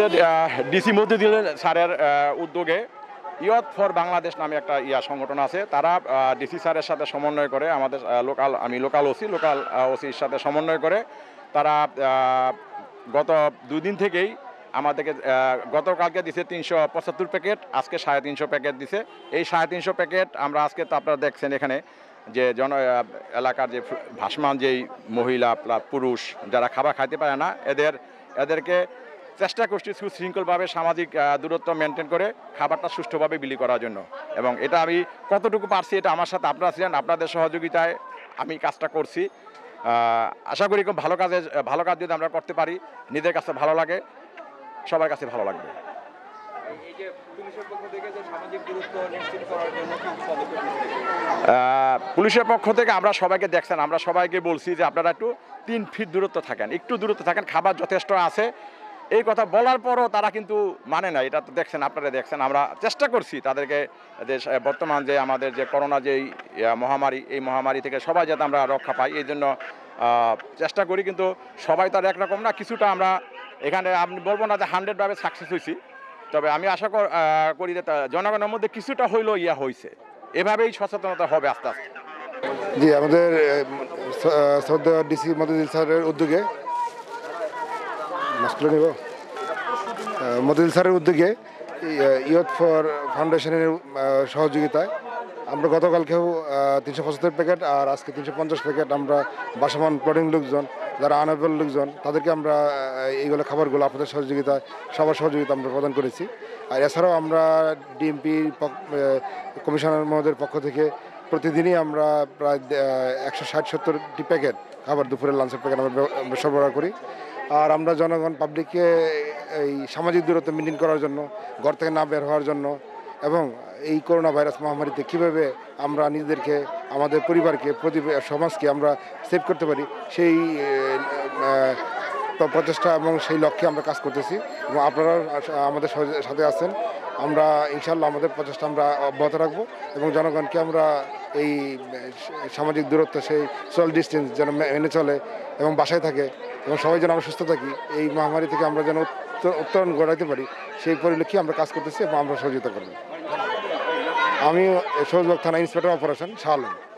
আমাদের ডিসি মতিউদ্দিন স্যারের উদ্যোগে ইয়থ ফর বাংলাদেশ নামে একটা সংগঠন আছে। তারা ডিসি স্যারের সাথে সমন্বয় করে আমাদের আমি লোকাল ওসির সাথে সমন্বয় করে তারা গত 2 দিন থেকেই আমাদেরকে গতকালকে দিছে 375 প্যাকেট, আজকে 350 প্যাকেট দিছে। এই 350 প্যাকেট আমরা আজকে তো আপনারা দেখছেন এখানে যে এলাকার যে ভাসমান যেই মহিলা পুরুষ যারা খাবার খাইতে পারে না এদেরকে চেষ্টা করছি সুশৃঙ্খলভাবে সামাজিক দূরত্ব মেনটেন করে খাবারটা সুষ্ঠুভাবে বিলি করার জন্য। এবং এটা আমি কতটুকু পারছি এটা আমার সাথে আপনারা ছিলেন, আপনাদের সহযোগিতায় আমি কাজটা করছি। আশা করি খুব ভালো কাজ যদি আমরা করতে পারি, নিজের কাছে ভালো লাগে, সবার কাছে ভালো লাগবে। পুলিশের পক্ষ থেকে আমরা সবাইকে দেখছেন, আমরা সবাইকে বলছি যে আপনারা একটু 3 ফিট দূরত্ব থাকেন, একটু দূরত্ব থাকেন, খাবার যথেষ্ট আছে। এই কথা বলার পরও তারা কিন্তু মানে না। এটা তো দেখছেন, আপনারা দেখছেন। আমরা চেষ্টা করছি তাদেরকে যে বর্তমান যে আমাদের যে করোনা যেই মহামারী, এই মহামারী থেকে সবাই যাতে আমরা রক্ষা পাই এই জন্য চেষ্টা করি। কিন্তু সবাই তো আর একরকম না, কিছুটা আমরা এখানে আমি বলবো না যে 100ভাবে সাকসেস হয়েছি, তবে আমি আশা করি যে জনগণের মধ্যে কিছুটা হইলেও হয়েছে। এভাবেই সচেতনতা হবে আস্তে আস্তে। জি, আমাদের শ্রদ্ধেয় ডিসি মতিউদ্দিন স্যারের উদ্যোগে ইয়থ ফর ফাউন্ডেশনের সহযোগিতায় আমরা গতকালকেও 375 প্যাকেট আর আজকে 350 প্যাকেট আমরা বাসমান প্লটিং লোকজন, যারা আনএবল লোকজন, তাদেরকে আমরা এইগুলো খাবারগুলো আপনাদের সহযোগিতায় সবার সহযোগিতা আমরা প্রদান করেছি। আর এছাড়াও আমরা ডিএমপি কমিশনার মহোদয়ের পক্ষ থেকে প্রতিদিনই আমরা প্রায় 160-70টি প্যাকেট খাবার, দুপুরের লাঞ্চের প্যাকেট আমরা সরবরাহ করি। আর আমরা জনগণ পাবলিককে এই সামাজিক দূরত্ব মেনটেন করার জন্য, ঘর থেকে না বের হওয়ার জন্য এবং এই করোনা ভাইরাস মহামারীতে কীভাবে আমরা নিজেদেরকে, আমাদের পরিবারকে, সমাজকে আমরা সেভ করতে পারি সেই প্রচেষ্টা এবং সেই লক্ষ্যে আমরা কাজ করতেছি এবং আপনারা আমাদের সাথে আছেন। আমরা ইনশাল্লাহ আমাদের প্রচেষ্টা আমরা অব্যাহত রাখবো এবং জনগণকে আমরা এই সামাজিক দূরত্ব, সেই সোশ্যাল ডিস্টেন্স যেন মেনে চলে এবং বাসায় থাকে এবং সবাই যেন আমরা সুস্থ থাকি, এই মহামারী থেকে আমরা যেন উত্তরণ ঘটাইতে পারি সেই পরিলক্ষে আমরা কাজ করতেছি এবং আমরা সহযোগিতা করব। আমি সহযোগ থানা ইন্সপেক্টর অপারেশন শাহ আলম।